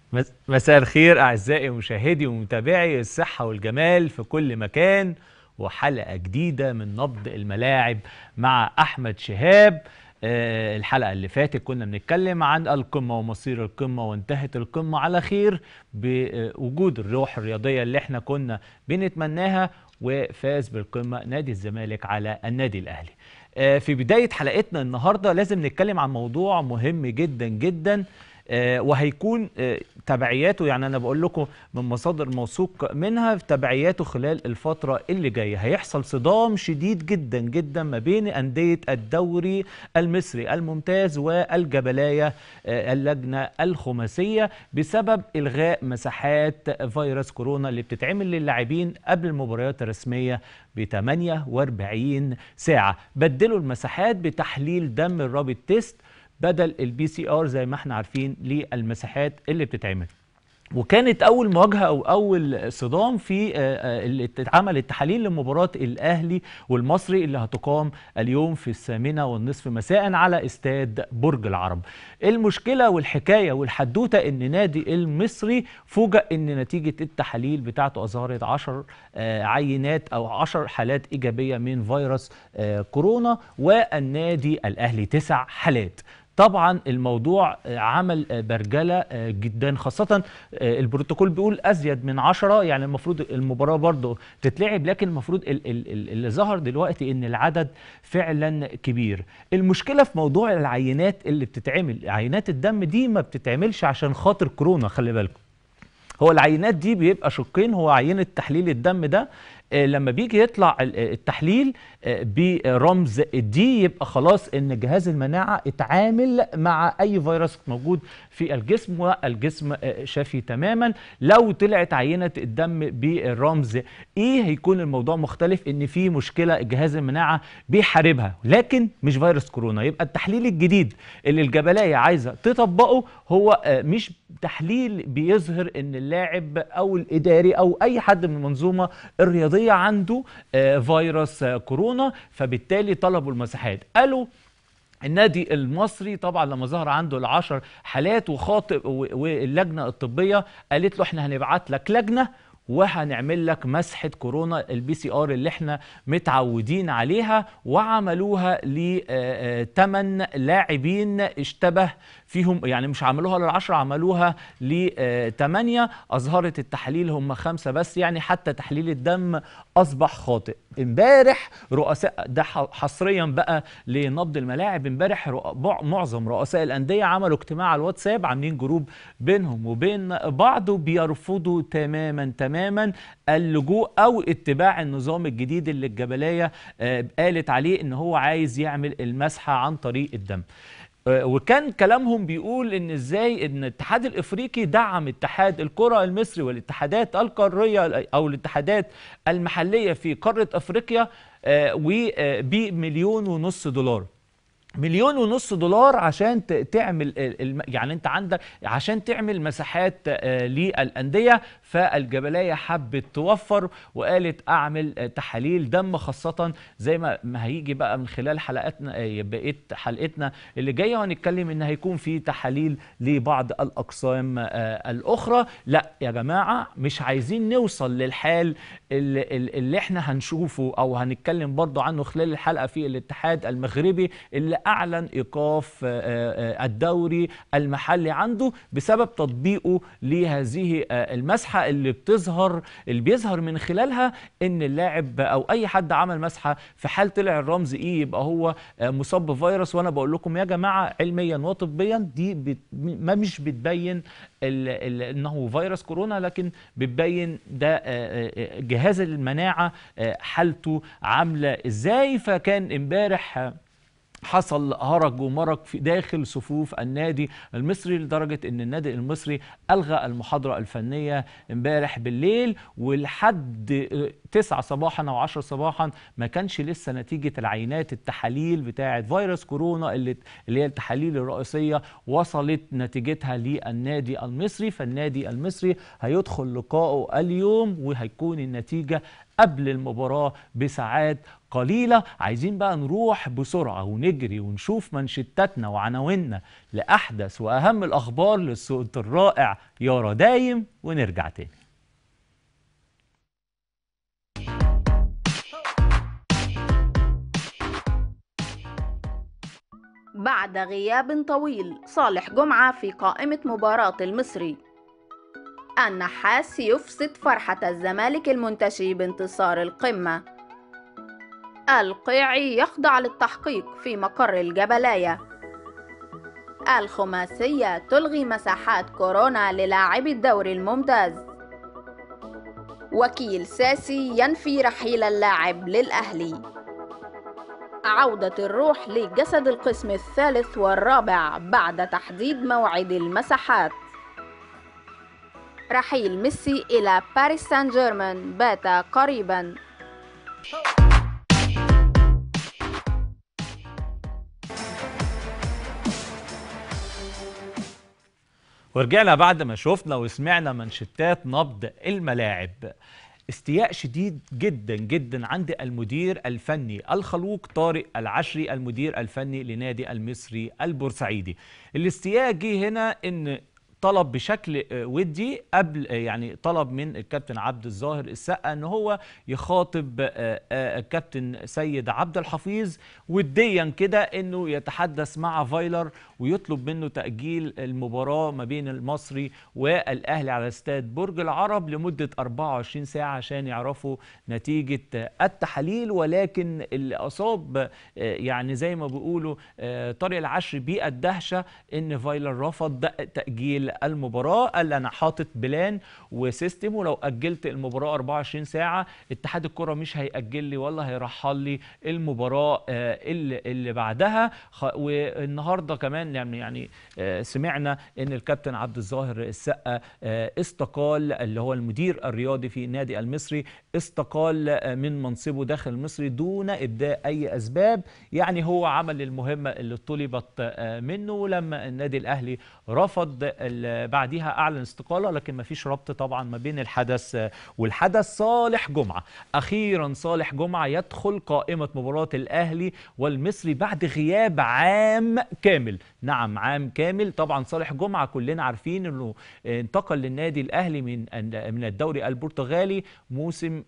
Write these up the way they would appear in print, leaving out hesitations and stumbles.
مساء الخير أعزائي مشاهدي ومتابعي الصحة والجمال في كل مكان، وحلقة جديدة من نبض الملاعب مع أحمد شهاب. الحلقة اللي فاتت كنا بنتكلم عن القمة ومصير القمة، وانتهت القمة على خير بوجود الروح الرياضية اللي احنا كنا بنتمناها، وفاز بالقمة نادي الزمالك على النادي الأهلي. في بداية حلقتنا النهاردة لازم نتكلم عن موضوع مهم جدا جدا، وهيكون تبعياته، يعني أنا بقول لكم من مصادر موثوق منها، في تبعياته خلال الفترة اللي جاية هيحصل صدام شديد جدا جدا ما بين أندية الدوري المصري الممتاز والجبلاية، اللجنة الخماسية، بسبب إلغاء مساحات فيروس كورونا اللي بتتعمل للاعبين قبل المباريات الرسمية ب 48 ساعة. بدلوا المساحات بتحليل دم الرابط تيست بدل البي سي ار زي ما احنا عارفين للمساحات اللي بتتعمل. وكانت اول مواجهه او اول صدام في اللي اتعمل التحاليل لمباراه الاهلي والمصري اللي هتقام اليوم في 20:30 مساء على استاد برج العرب. المشكله والحكايه والحدوته ان نادي المصري فوجئ ان نتيجه التحاليل بتاعته اظهرت 10 عينات او 10 حالات ايجابيه من فيروس كورونا، والنادي الاهلي 9 حالات. طبعا الموضوع عمل برجلة جدا، خاصة البروتوكول بيقول أزيد من 10، يعني المفروض المباراة برضه تتلعب، لكن المفروض اللي ظهر دلوقتي إن العدد فعلا كبير. المشكلة في موضوع العينات اللي بتتعمل، عينات الدم دي ما بتتعملش عشان خاطر كورونا، خلي بالكم. هو العينات دي بيبقى شقين، هو عينة تحليل الدم ده لما بيجي يطلع التحليل برمز الدي يبقى خلاص ان جهاز المناعة اتعامل مع اي فيروس موجود في الجسم، والجسم شافي تماما. لو طلعت عينة الدم بالرمز ايه هيكون الموضوع مختلف، ان في مشكلة جهاز المناعة بيحاربها، لكن مش فيروس كورونا. يبقى التحليل الجديد اللي الجبلاية عايزة تطبقه هو مش تحليل بيظهر ان اللاعب او الاداري او اي حد من المنظومة الرياضية عنده فيروس كورونا، فبالتالي طلبوا المساحات. قالوا النادي المصري طبعا لما ظهر عنده العشر حالات وخاطئ، واللجنة الطبية قالت له احنا هنبعت لك لجنة وهنعمل لك مسحة كورونا البي سي ار اللي احنا متعودين عليها، وعملوها ل8 لاعبين اشتبه فيهم، يعني مش عملوها ل10، عملوها ل8. اظهرت التحاليل هم 5 بس، يعني حتى تحليل الدم اصبح خاطئ. امبارح رؤساء، ده حصريا بقى لنبض الملاعب، امبارح معظم رؤساء الانديه عملوا اجتماع على الواتساب، عاملين جروب بينهم وبين بعض، بيرفضوا تماما تماما اللجوء او اتباع النظام الجديد اللي الجبليه قالت عليه ان هو عايز يعمل المسحه عن طريق الدم. وكان كلامهم بيقول ان ازاي ان الاتحاد الافريقي دعم اتحاد الكرة المصري والاتحادات القارية او الاتحادات المحلية في قارة افريقيا ب1.5 مليون دولار. 1.5 مليون دولار عشان تعمل يعني انت عندك عشان تعمل مساحات للأندية. فالجبلية حبت توفر وقالت اعمل تحاليل دم، خاصة زي ما هيجي بقى من خلال حلقاتنا، بقيت حلقتنا اللي جاية، وهنتكلم ان هيكون في تحاليل لبعض الأقسام الأخرى. لا يا جماعة، مش عايزين نوصل للحال اللي احنا هنشوفه او هنتكلم برضو عنه خلال الحلقة في الاتحاد المغربي اللي اعلن ايقاف الدوري المحلي عنده بسبب تطبيقه لهذه المسحة اللي بيظهر من خلالها ان اللاعب او اي حد عمل مسحة في حال طلع الرمز ايه يبقى هو مصاب بفيروس. وانا بقول لكم يا جماعة علميا وطبيا دي ما مش بتبين انه فيروس كورونا، لكن بتبين ده جهاز المناعة حالته عاملة ازاي. فكان امبارح حصل هرج ومرج في داخل صفوف النادي المصري، لدرجة ان النادي المصري ألغى المحاضرة الفنية امبارح بالليل، ولحد 9 صباحا او 10 صباحا ما كانش لسه نتيجة العينات التحاليل بتاعة فيروس كورونا اللي هي التحاليل الرئيسية وصلت نتيجتها للنادي المصري. فالنادي المصري هيدخل لقائه اليوم وهيكون النتيجة قبل المباراة بساعات قليلة. عايزين بقى نروح بسرعة ونجري ونشوف منشتاتنا وعناويننا لأحدث وأهم الأخبار للصوت الرائع يارا دايم، ونرجع تاني. بعد غياب طويل، صالح جمعة في قائمة مباراة المصري. النحاس يفسد فرحة الزمالك المنتشي بانتصار القمة. القيعي يخضع للتحقيق في مقر الجبلاية. الخماسية تلغي مساحات كورونا للاعبي الدوري الممتاز. وكيل ساسي ينفي رحيل اللاعب للأهلي. عودة الروح لجسد القسم الثالث والرابع بعد تحديد موعد المساحات. رحيل ميسي إلى باريس سان جيرمان بات قريبا. ورجعنا بعد ما شفنا وسمعنا منشتات نبض الملاعب. استياء شديد جدا جدا عند المدير الفني الخلوق طارق العشري، المدير الفني لنادي المصري البورسعيدي. الاستياء جه هنا ان طلب بشكل ودي قبل، يعني طلب من الكابتن عبد الظاهر السقا ان هو يخاطب الكابتن سيد عبد الحفيظ وديا كده انه يتحدث مع فايلر ويطلب منه تأجيل المباراة ما بين المصري والاهلي على استاد برج العرب لمدة 24 ساعة عشان يعرفوا نتيجة التحاليل. ولكن اللي اصاب يعني زي ما بيقولوا طارق العشري بالدهشة ان فايلر رفض تأجيل المباراة. قال انا حاطط بلان وسيستم، ولو اجلت المباراة 24 ساعة اتحاد الكرة مش هيأجل لي ولا هيرحل لي المباراة اللي بعدها. والنهارده كمان يعني سمعنا ان الكابتن عبد الظاهر السقا استقال، اللي هو المدير الرياضي في النادي المصري، استقال من منصبه داخل المصري دون ابداء اي اسباب. يعني هو عمل المهمة اللي طلبت منه. لما النادي الاهلي رفض بعديها اعلن استقاله، لكن ما فيش ربط طبعا ما بين الحدث والحدث. صالح جمعه، اخيرا صالح جمعه يدخل قائمه مباراه الاهلي والمصري بعد غياب عام كامل. نعم، عام كامل. طبعا صالح جمعه كلنا عارفين انه انتقل للنادي الاهلي من الدوري البرتغالي موسم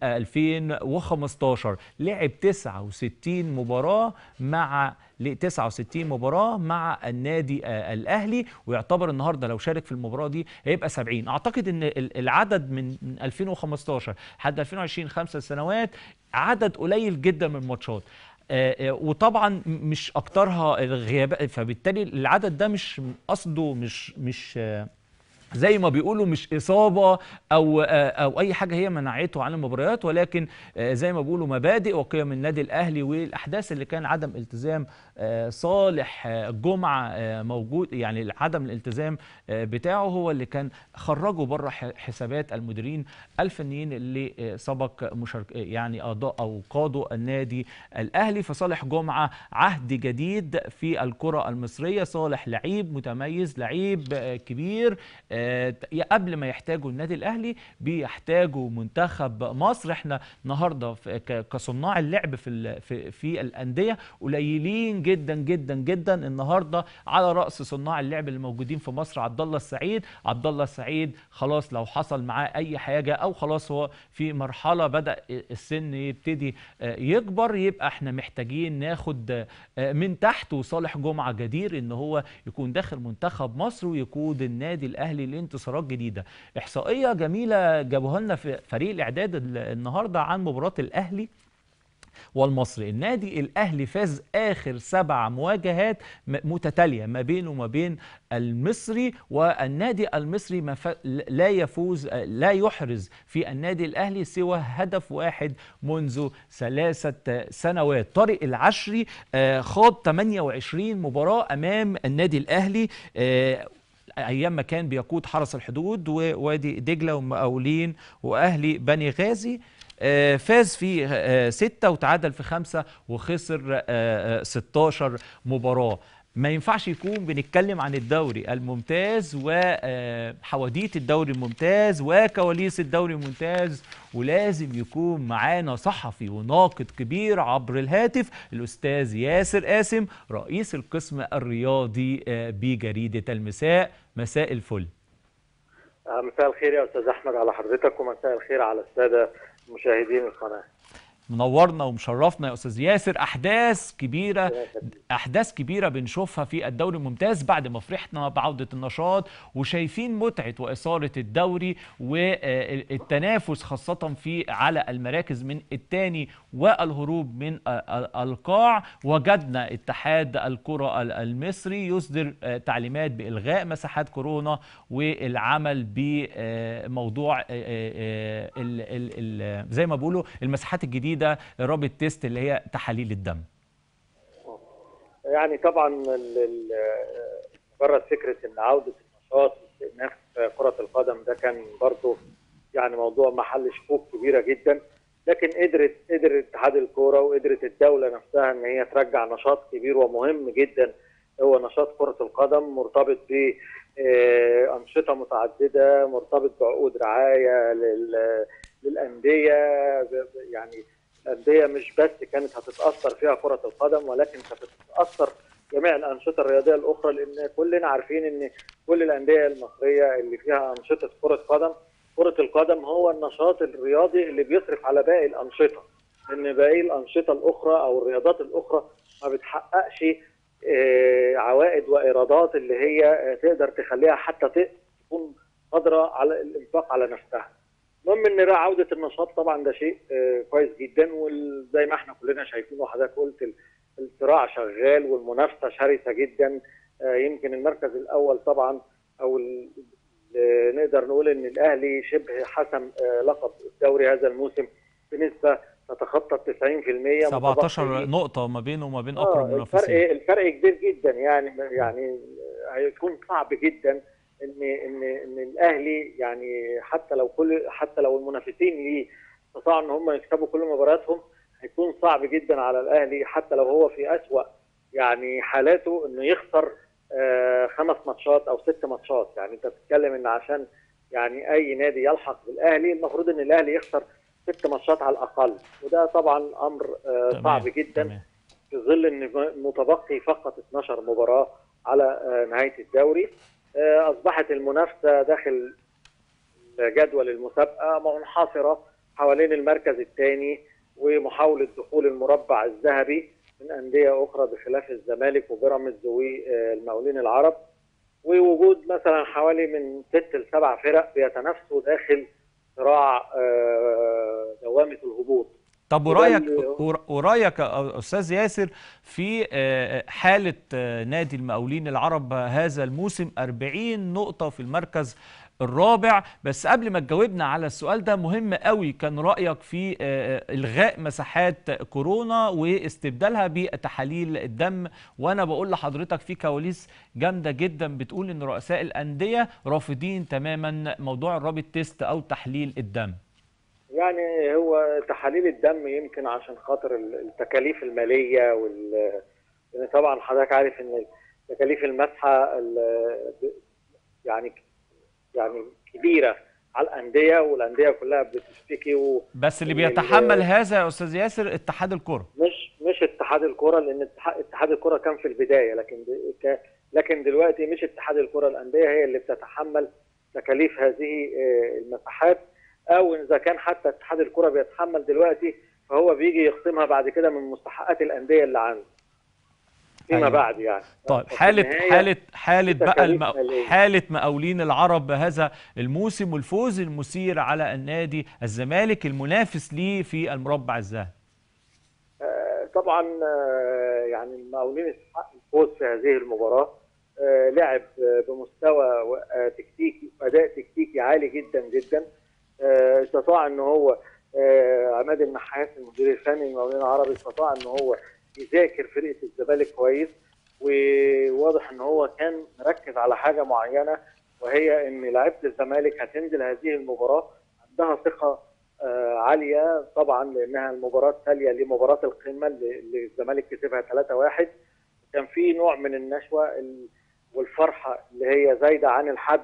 2015. لعب 69 مباراه مع 69 مباراة مع النادي الأهلي، ويعتبر النهاردة لو شارك في المباراة دي هيبقى 70. أعتقد أن العدد من 2015 لحد 2020 5 سنوات عدد قليل جدا من الماتشات، وطبعا مش أكترها الغياب، فبالتالي العدد ده مش قصده مش زي ما بيقولوا مش إصابة أو أي حاجة هي منعته عن المباريات، ولكن زي ما بيقولوا مبادئ وقيم النادي الأهلي والأحداث اللي كان عدم التزام صالح جمعة موجود. يعني عدم الالتزام بتاعه هو اللي كان خرجه بره حسابات المديرين الفنيين اللي سبق يعني أو قادوا النادي الأهلي. فصالح جمعة عهد جديد في الكرة المصرية. صالح لعيب متميز، لعيب كبير. قبل ما يحتاجوا النادي الاهلي بيحتاجوا منتخب مصر. احنا النهارده كصناع اللعب في الانديه قليلين جدا جدا جدا. النهارده على راس صناع اللعب اللي موجودين في مصر عبد الله السعيد. عبد الله السعيد خلاص لو حصل معاه اي حاجه او خلاص هو في مرحله بدا السن يبتدي يكبر، يبقى احنا محتاجين ناخد من تحت. وصالح جمعه جدير ان هو يكون داخل منتخب مصر ويقود النادي الاهلي لانتصارات جديده. احصائيه جميله جابوها لنا في فريق الاعداد النهارده عن مباراه الاهلي والمصري. النادي الاهلي فاز اخر 7 مواجهات متتاليه ما بينه وما بين المصري، والنادي المصري لا يحرز في النادي الاهلي سوى هدف واحد منذ 3 سنوات. طارق العشري خاض 28 مباراه امام النادي الاهلي ايام ما كان بيقود حرس الحدود ووادي دجله ومقاولين واهلي بني غازي. فاز في 6 وتعادل في 5 وخسر 16 مباراة. ما ينفعش يكون بنتكلم عن الدوري الممتاز وحواديت الدوري الممتاز وكواليس الدوري الممتاز، ولازم يكون معانا صحفي وناقد كبير عبر الهاتف، الأستاذ ياسر قاسم رئيس القسم الرياضي بجريدة المساء. مساء الفل. مساء الخير يا أستاذ أحمد على حضرتك، ومساء الخير على السادة مشاهدين القناة. منورنا ومشرفنا يا استاذ ياسر. احداث كبيره بنشوفها في الدوري الممتاز بعد ما فرحنا بعوده النشاط وشايفين متعه واثاره الدوري والتنافس خاصه في على المراكز من الثاني والهروب من القاع. وجدنا اتحاد الكره المصري يصدر تعليمات بالغاء مساحات كورونا والعمل بموضوع زي ما بيقولوا المساحات الجديده رابط تيست اللي هي تحاليل الدم. يعني طبعا مجرد فكره ان عوده النشاط واستئناف كره القدم ده كان برضه يعني موضوع محل شكوك كبيره جدا، لكن قدر اتحاد الكوره وقدرت الدوله نفسها ان هي ترجع نشاط كبير ومهم جدا هو نشاط كره القدم، مرتبط بانشطه متعدده، مرتبط بعقود رعايه للانديه. يعني الأندية مش بس كانت هتتأثر فيها كرة القدم، ولكن كانت هتتأثر جميع الأنشطة الرياضية الأخرى، لأن كلنا عارفين إن كل الأندية المصرية اللي فيها أنشطة كرة قدم، كرة القدم هو النشاط الرياضي اللي بيصرف على باقي الأنشطة، لأن باقي الأنشطة الأخرى أو الرياضات الأخرى ما بتحققش عوائد وإيرادات اللي هي تقدر تخليها حتى تكون قادرة على الإنفاق على نفسها. المهم ان عوده النشاط طبعا ده شيء كويس جدا، وزي ما احنا كلنا شايفين وحضرتك قلت الصراع شغال والمنافسه شرسه جدا. يمكن المركز الاول طبعا او نقدر نقول ان الاهلي شبه حسم لقب الدوري هذا الموسم بنسبه تتخطى 90%، 17 نقطه ما بينه وما بين اقرب منافسين. الفرق كبير جدا، يعني هيكون صعب جدا ان الاهلي يعني حتى لو المنافسين ليه استطاعوا ان هم يكسبوا كل مبارياتهم، هيكون صعب جدا على الاهلي حتى لو هو في اسوأ يعني حالاته انه يخسر 5 ماتشات او 6 ماتشات. يعني انت بتتكلم ان عشان يعني اي نادي يلحق بالاهلي المفروض ان الاهلي يخسر 6 ماتشات على الاقل، وده طبعا امر صعب جدا في ظل ان متبقي فقط 12 مباراه على نهايه الدوري. أصبحت المنافسة داخل جدول المسابقة منحصرة حوالين المركز الثاني ومحاولة دخول المربع الذهبي من أندية أخرى بخلاف الزمالك وبيراميدز والمقاولين العرب، ووجود مثلا حوالي من 6 ل 7 فرق بيتنافسوا داخل صراع دوامة الهبوط. طب ورايك يا استاذ ياسر في حاله نادي المقاولين العرب هذا الموسم 40 نقطه في المركز الرابع. بس قبل ما تجاوبنا على السؤال ده مهم قوي، كان رايك في الغاء مساحات كورونا واستبدالها بتحاليل الدم، وانا بقول لحضرتك في كواليس جامده جدا بتقول ان رؤساء الانديه رافضين تماما موضوع الرابط تيست او تحليل الدم. يعني هو تحاليل الدم يمكن عشان خاطر التكاليف الماليه يعني طبعا حضرتك عارف ان تكاليف المسحه يعني كبيره على الانديه، والانديه كلها بتشتكي بس اللي بيتحمل هذا يا استاذ ياسر اتحاد الكره، مش اتحاد الكره، لان اتحاد الكره كان في البدايه، لكن دلوقتي مش اتحاد الكره، الانديه هي اللي بتتحمل تكاليف هذه المساحات، او اذا كان حتى اتحاد الكره بيتحمل دلوقتي فهو بيجي يخصمها بعد كده من مستحقات الانديه اللي عنده فيما بعد يعني. طيب حاله مقاولين العرب هذا الموسم والفوز المثير على النادي الزمالك المنافس ليه في المربع الذهبي. طبعا يعني المقاولين استحق الفوز في هذه المباراه، لعب بمستوى تكتيكي واداء تكتيكي عالي جدا جدا. استطاع ان هو عماد النحاس المدير الفني للمقاولين العرب استطاع ان هو يذاكر فرقه الزمالك كويس، وواضح ان هو كان مركز على حاجه معينه، وهي ان لعيبه الزمالك هتنزل هذه المباراه عندها ثقه عاليه طبعا، لانها المباراه التاليه لمباراه القمه اللي الزمالك كسبها 3-1. كان في نوع من النشوه والفرحه اللي هي زايده عن الحد.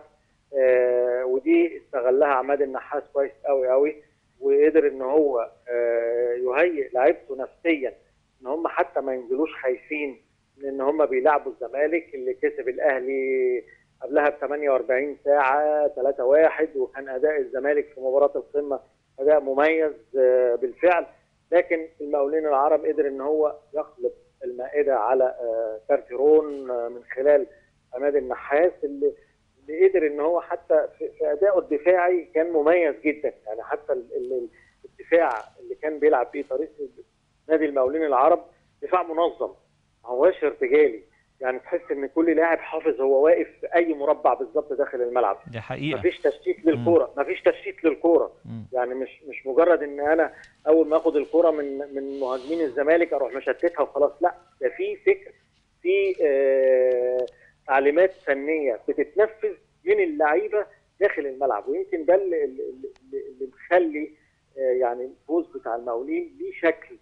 ودي استغلها عماد النحاس كويس قوي قوي، وقدر ان هو يهيئ لعيبته نفسيا ان هم حتى ما ينزلوش خايفين من ان هم بيلعبوا الزمالك اللي كسب الاهلي قبلها ب 48 ساعه 3-1، وكان اداء الزمالك في مباراه القمه اداء مميز بالفعل. لكن المقاولين العرب قدر ان هو يقلب المائده على كارتيرون من خلال عماد النحاس، اللي قدر ان هو حتى في ادائه الدفاعي كان مميز جدا. يعني حتى الدفاع اللي كان بيلعب بيه طريقه نادي المقاولين العرب دفاع منظم، ما هواش ارتجالي. يعني تحس ان كل لاعب حافظ هو واقف في اي مربع بالظبط داخل الملعب. دي حقيقه. مفيش تشتيت للكوره، مفيش تشتيت للكوره. يعني مش مجرد ان انا اول ما اخد الكوره من مهاجمين الزمالك اروح مشتتها وخلاص، لا، ده في فكر، في تعليمات فنيه بتتنفذ من اللعيبه داخل الملعب. ويمكن ده اللي مخلي يعني الفوز بتاع المقاولين ليه شكل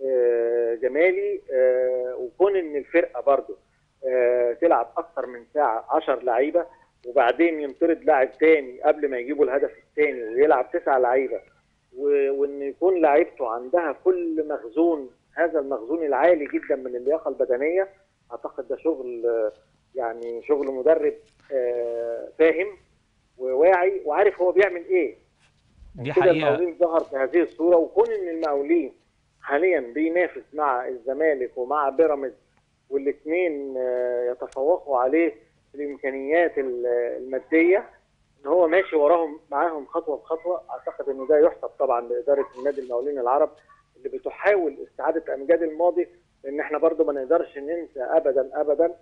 جمالي. وكون ان الفرقه برضو تلعب اكتر من ساعه 10 لعيبه، وبعدين ينطرد لاعب تاني قبل ما يجيبوا الهدف الثاني ويلعب 9 لعيبه، وان يكون لعيبته عندها كل مخزون، هذا المخزون العالي جدا من اللياقه البدنيه. اعتقد ده شغل يعني شغل مدرب فاهم وواعي وعارف هو بيعمل ايه. دي كده حقيقه. المقاولين ظهر بهذه الصوره، وكون ان المقاولين حاليا بينافس مع الزمالك ومع بيراميدز والاثنين يتفوقوا عليه في الامكانيات الماديه، ان هو ماشي وراهم معاهم خطوه بخطوه. اعتقد ان ده يحسب طبعا لاداره النادي المقاولين العرب اللي بتحاول استعاده امجاد الماضي، لان احنا برضو ما نقدرش ننسى ابدا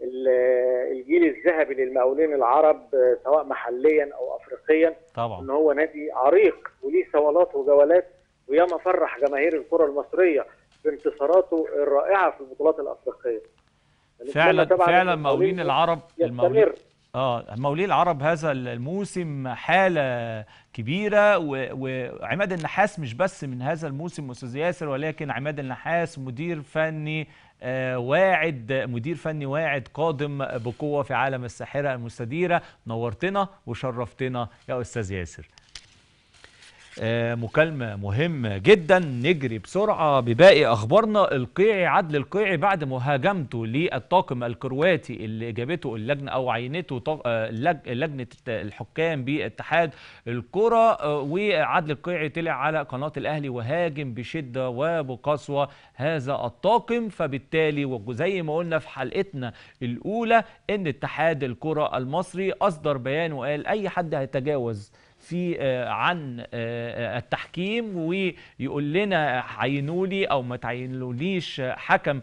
الجيل الذهبي للمقاولين العرب سواء محليا او افريقيا طبعا. ان هو نادي عريق وليه صولات وجولات، وياما فرح جماهير الكره المصريه بانتصاراته الرائعه في البطولات الافريقيه. فعلا مقاولين العرب مقاولين العرب هذا الموسم حاله كبيره، وعماد النحاس مش بس من هذا الموسم استاذ ياسر، ولكن عماد النحاس مدير فني واعد قادم بقوه في عالم الساحره المستديره. نورتنا وشرفتنا يا استاذ ياسر. مكالمة مهمة جدا، نجري بسرعة بباقي أخبارنا. القيعي، عدل القيعي بعد مهاجمته للطاقم الكرواتي اللي جابته اللجنة أو عينته لجنة الحكام باتحاد الكرة، وعدل القيعي طلع على قناة الأهلي وهاجم بشدة وبقسوة هذا الطاقم. فبالتالي وزي ما قلنا في حلقتنا الأولى إن اتحاد الكرة المصري أصدر بيان وقال أي حد هيتجاوز عن التحكيم ويقول لنا عينولي او ما تعينوليش حكم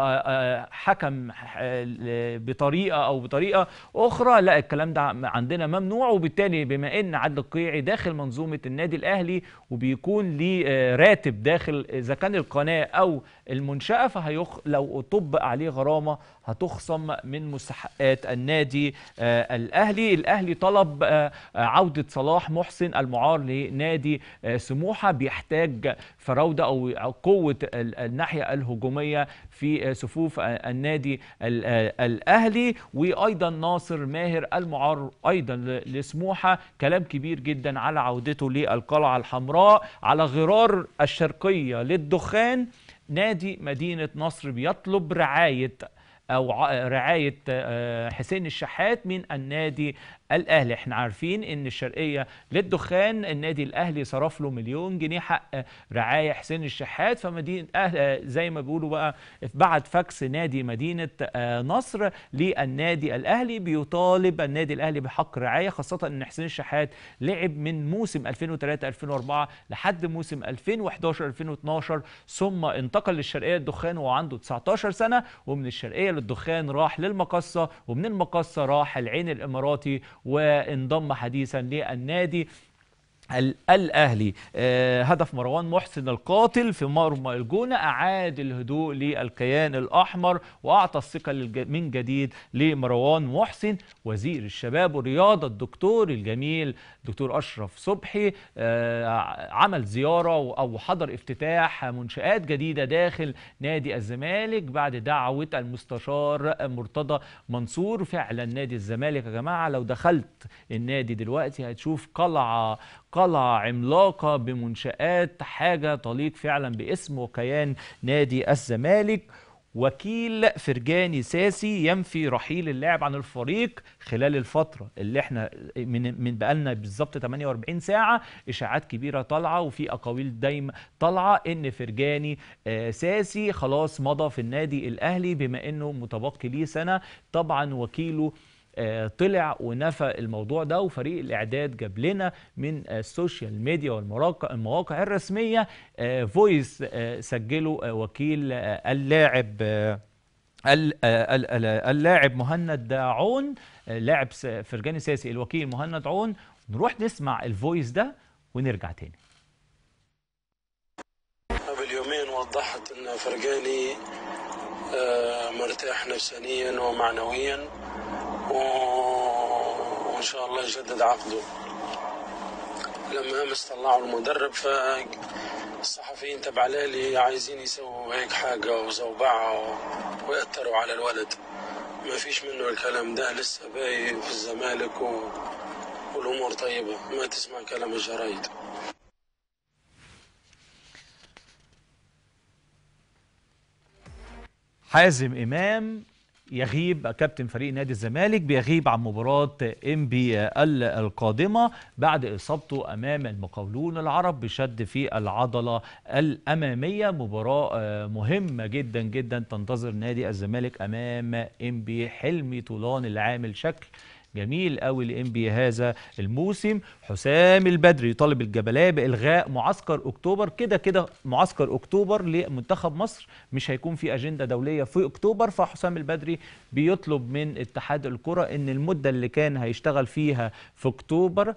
بطريقه اخرى، لا، الكلام ده عندنا ممنوع. وبالتالي بما ان عدل القيعي داخل منظومه النادي الاهلي وبيكون ليه راتب داخل اذا كان القناه او المنشاه، لو طبق عليه غرامه هتخصم من مستحقات النادي الاهلي. الاهلي طلب عوده صلاح محسن المعار لنادي سموحه، بيحتاج فراوده او قوه الناحيه الهجوميه في صفوف النادي الاهلي. وايضا ناصر ماهر المعار ايضا لسموحه، كلام كبير جدا على عودته للقلعه الحمراء على غرار الشرقيه للدخان. نادي مدينه نصر بيطلب رعايه حسين الشحات من النادي الاهلي. احنا عارفين ان الشرقيه للدخان النادي الاهلي صرف له 1,000,000 جنيه حق رعايه حسين الشحات، فمدينه زي ما بيقولوا بقى بعد فاكس نادي مدينه نصر للنادي الاهلي بيطالب النادي الاهلي بحق رعايه، خاصه ان حسين الشحات لعب من موسم 2003-2004 لحد موسم 2011-2012، ثم انتقل للشرقيه للدخان وهو عنده 19 سنه، ومن الشرقيه للدخان راح للمقصه، ومن المقصه راح العين الاماراتي، وانضم حديثا للنادي الأهلي. هدف مروان محسن القاتل في مرمى الجونة أعاد الهدوء للكيان الأحمر وأعطى الثقة من جديد لمروان محسن. وزير الشباب والرياضة الدكتور الجميل دكتور أشرف صبحي عمل زيارة أو حضر افتتاح منشآت جديدة داخل نادي الزمالك بعد دعوة المستشار مرتضى منصور. فعلا نادي الزمالك يا جماعة لو دخلت النادي دلوقتي هتشوف قلعة عملاقة بمنشآت، حاجة تليق فعلا باسم وكيان نادي الزمالك. وكيل فرجاني ساسي ينفي رحيل اللاعب عن الفريق خلال الفترة اللي احنا من بقالنا بالظبط 48 ساعة اشاعات كبيرة طالعة وفي اقاويل دايما طالعة ان فرجاني ساسي خلاص مضى في النادي الاهلي بما انه متبقي ليه سنة. طبعا وكيله طلع ونفى الموضوع ده، وفريق الاعداد جاب لنا من السوشيال ميديا والمواقع الرسميه فويس سجله وكيل اللاعب مهند عون، لاعب فرجاني ساسي الوكيل مهند عون. نروح نسمع الفويس ده ونرجع تاني. قبل يومين وضحت ان فرجاني مرتاح نفسانيا ومعنويا وإن شاء الله يجدد عقده. لما أمس طلعوا المدرب فالصحفيين تبع الأهلي عايزين يسووا هيك حاجة وزوبعة ويأثروا على الولد. ما فيش منه الكلام ده، لسه باقي في الزمالك والأمور طيبة، ما تسمع كلام الجرايد. حازم إمام يغيب، كابتن فريق نادي الزمالك بيغيب عن مباراة إنبي القادمة بعد إصابته أمام المقاولون العرب بشد في العضلة الأمامية. مباراة مهمة جدا جدا تنتظر نادي الزمالك أمام إنبي. حلمي طولان اللي عامل شكل جميل قوي لإنبي هذا الموسم. حسام البدري يطالب الجبلاء بإلغاء معسكر أكتوبر. كده معسكر أكتوبر لمنتخب مصر مش هيكون في أجندة دولية في أكتوبر، فحسام البدري بيطلب من اتحاد الكرة إن المدة اللي كان هيشتغل فيها في أكتوبر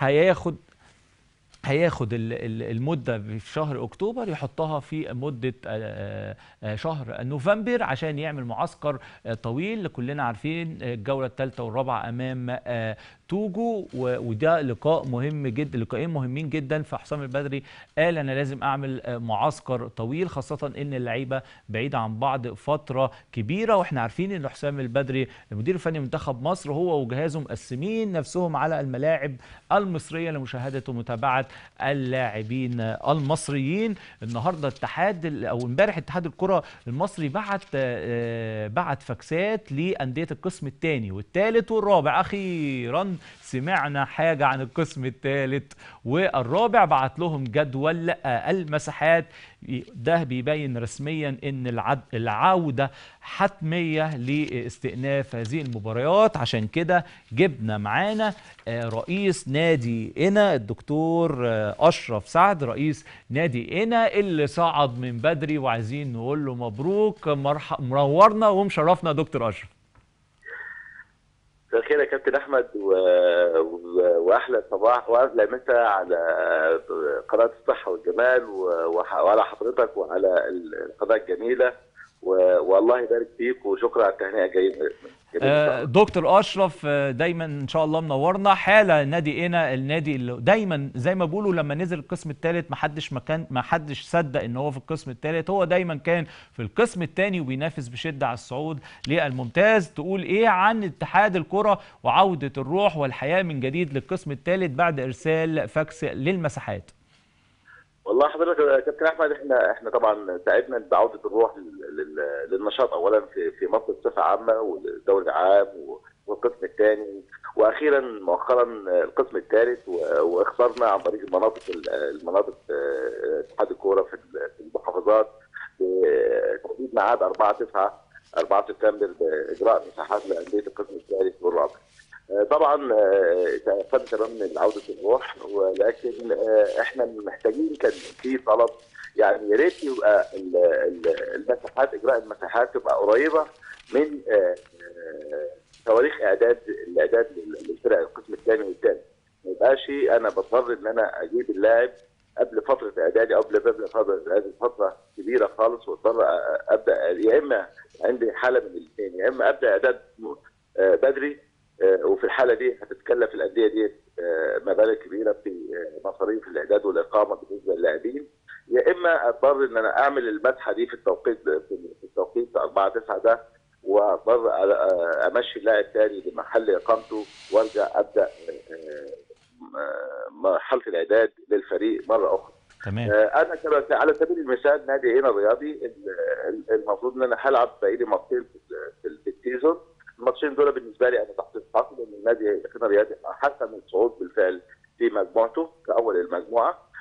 هياخد المدة في شهر أكتوبر يحطها في مدة شهر نوفمبر عشان يعمل معسكر طويل. كلنا عارفين الجولة الثالثة والرابعة أمام توجو، وده لقاء مهم جدا، لقاءين مهمين جدا. فحسام البدري قال أنا لازم أعمل معسكر طويل، خاصة إن اللعيبة بعيدة عن بعض فترة كبيرة، وإحنا عارفين إن حسام البدري المدير الفني منتخب مصر هو وجهازه مقسمين نفسهم على الملاعب المصرية لمشاهدة ومتابعة اللاعبين المصريين. النهارده امبارح اتحاد الكرة المصري بعت فاكسات لأندية القسم الثاني والثالث والرابع. أخيرا سمعنا حاجة عن القسم الثالث والرابع، بعت لهم جدول المساحات. ده بيبين رسميا ان العودة حتمية لاستئناف هذه المباريات. عشان كده جبنا معانا رئيس نادي قنا الدكتور أشرف سعد، رئيس نادي قنا اللي صعد من بدري، وعايزين نقول له مبروك. منورنا ومشرفنا دكتور أشرف. مساء الخير يا كابتن احمد واحلى صباح واحلى مساء على قناه الصحه والجمال وعلى حضرتك وعلى القناه الجميله، والله يبارك فيك وشكرا على التهنئه جيده. دكتور اشرف دايما ان شاء الله منورنا. حاله نادي قنا، النادي اللي دايما زي ما بيقولوا لما نزل القسم الثالث ما حدش صدق ان هو في القسم الثالث، هو دايما كان في القسم الثاني وبينافس بشده على الصعود للممتاز. تقول ايه عن اتحاد الكره وعوده الروح والحياه من جديد للقسم الثالث بعد ارسال فاكس للمساحات؟ والله حضرتك يا كابتن احمد احنا طبعا ساعدنا بعوده الروح للنشاط اولا في مصر بصفه عامه والدوري العام والقسم الثاني، واخيرا مؤخرا القسم الثالث، واخترنا عن طريق المناطق اتحاد الكوره في المحافظات بتحديد ميعاد 4 سبتمبر باجراء مساحات لانديه القسم الثالث والرابع. طبعا تأكد تماما من عودة الروح، ولكن احنا محتاجين، كان في طلب يعني يا ريت يبقى المساحات، اجراء المساحات تبقى قريبه من تواريخ الاعداد للفرق القسم الثاني والثالث. ما يبقاش انا بضطر ان انا اجيب اللاعب قبل فتره اعدادي او قبل فتره اعدادي فتره كبيره خالص، واضطر ابدا يا اما عندي حاله من الاثنين، يا اما ابدا اعداد بدري، وفي الحاله دي هتتكلف الانديه دي مبالغ كبيره في مصاريف الاعداد والاقامه بالنسبه للاعبين، يا اما اضطر ان انا اعمل المسحه دي في التوقيت 4/9 ده، واضطر امشي اللاعب تاني لمحل اقامته وارجع ابدا مرحله الاعداد للفريق مره اخرى. تمام. انا على سبيل المثال نادي هنا الرياضي المفروض ان انا هلعب بقالي ماتشين في السيزون، الماتشين دول بالنسبه لي انا تحت الحق، لان النادي هنا الرياضي حسم الصعود بالفعل في مجموعته كاول المجموعه.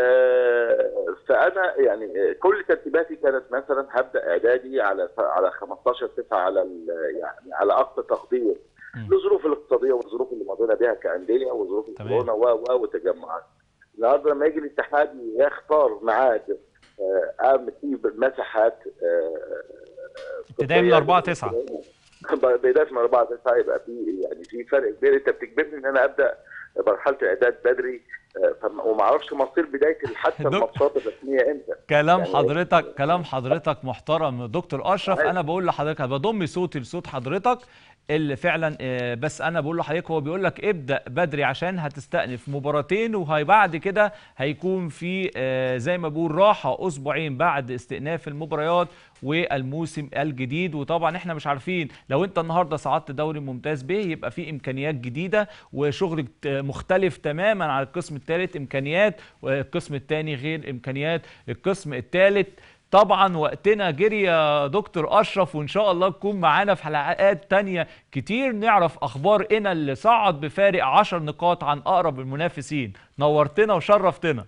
فانا يعني كل ترتيباتي كانت مثلا هبدا اعدادي على 15/9 يعني على اقصى تقدير للظروف الاقتصاديه والظروف اللي مرينا بها كانديه وظروف الكورونا وتجمعات. النهارده لما يجي الاتحاد يختار ميعاد اعمل فيه مساحات ابتدائي من 4/9 بدايه من 4/9 يبقى في يعني في فرق كبير. انت بتجبرني ان انا ابدا مرحله اعداد بدري وما اعرفش مصير بدايه حتى الماتشات الرسميه امتى. كلام حضرتك محترم دكتور اشرف. انا بقول لحضرتك بضم صوتي لصوت حضرتك اللي فعلا، بس انا بقول لحضرتك هو بيقول لك ابدا بدري عشان هتستأنف مباراتين، وهي بعد كده هيكون في زي ما بقول راحه اسبوعين بعد استئناف المباريات والموسم الجديد. وطبعا احنا مش عارفين لو انت النهارده صعدت دوري ممتاز ب يبقى في امكانيات جديده وشغل مختلف تماما على القسم الثالث، امكانيات والقسم الثاني غير امكانيات القسم الثالث. طبعا وقتنا جري يا دكتور اشرف، وان شاء الله تكون معانا في حلقات تانية كتير نعرف اخبار إنا اللي صعد بفارق 10 نقاط عن اقرب المنافسين. نورتنا وشرفتنا.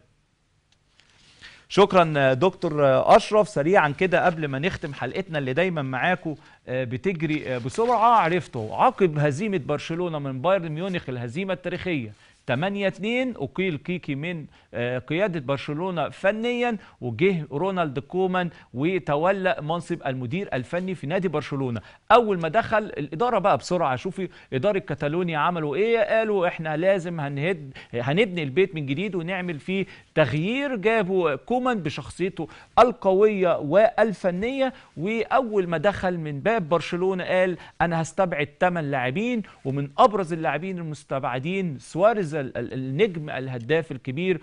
شكرا دكتور اشرف. سريعا كده قبل ما نختم حلقتنا اللي دايما معاكم بتجري بسرعه، عرفتوا عقب هزيمه برشلونه من بايرن ميونخ الهزيمه التاريخيه 8-2 أقيل كيكي من قيادة برشلونة فنيا، وجه رونالد كومان وتولى منصب المدير الفني في نادي برشلونة. أول ما دخل الإدارة بقى بسرعة، شوفي إدارة كاتالونيا عملوا إيه، قالوا إحنا لازم هنبني البيت من جديد ونعمل فيه تغيير. جابوا كومان بشخصيته القوية والفنية، وأول ما دخل من باب برشلونة قال أنا هستبعد 8 لاعبين، ومن أبرز اللاعبين المستبعدين سواريز النجم الهداف الكبير،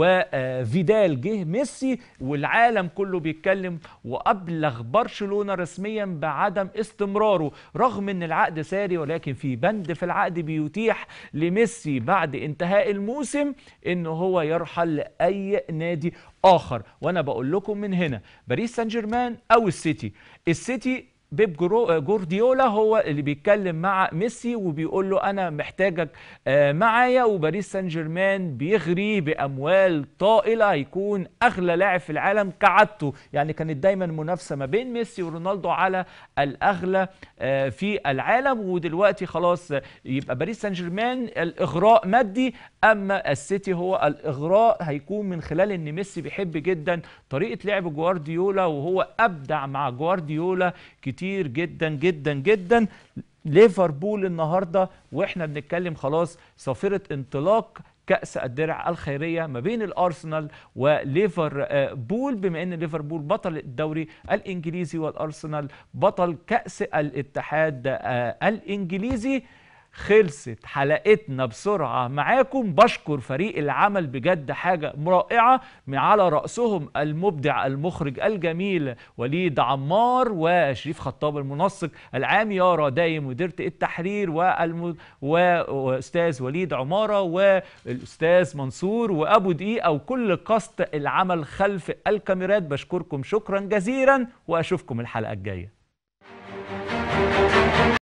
وفيدال جه ميسي، والعالم كله بيتكلم. وأبلغ برشلونة رسميا بعدم استمراره رغم ان العقد ساري، ولكن في بند في العقد بيتيح لميسي بعد انتهاء الموسم انه هو يرحل لأي نادي آخر. وانا بقول لكم من هنا باريس سان جيرمان او السيتي بيب جوارديولا هو اللي بيتكلم مع ميسي وبيقول له انا محتاجك معايا، وباريس سان جيرمان بيغري باموال طائله، هيكون اغلى لاعب في العالم كعادته. يعني كانت دايما منافسه ما بين ميسي ورونالدو على الاغلى في العالم، ودلوقتي خلاص يبقى باريس سان جيرمان الاغراء مادي، اما السيتي هو الاغراء هيكون من خلال ان ميسي بيحب جدا طريقه لعب جوارديولا، وهو ابدع مع جوارديولا كتير جدا جدا جدا. ليفربول النهارده واحنا بنتكلم خلاص صافره انطلاق كأس الدرع الخيرية ما بين الأرسنال وليفربول، بما أن ليفربول بطل الدوري الإنجليزي والأرسنال بطل كأس الاتحاد الإنجليزي. خلصت حلقتنا بسرعة معاكم. بشكر فريق العمل بجد حاجة رائعة، من على رأسهم المبدع المخرج الجميل وليد عمار، وشريف خطاب المنسق العام، يارا دايم مديرة التحرير، وأستاذ وليد عمارة، والأستاذ منصور، وأبو دقيقة، وكل قسط العمل خلف الكاميرات. بشكركم شكرا جزيلا، وأشوفكم الحلقة الجاية.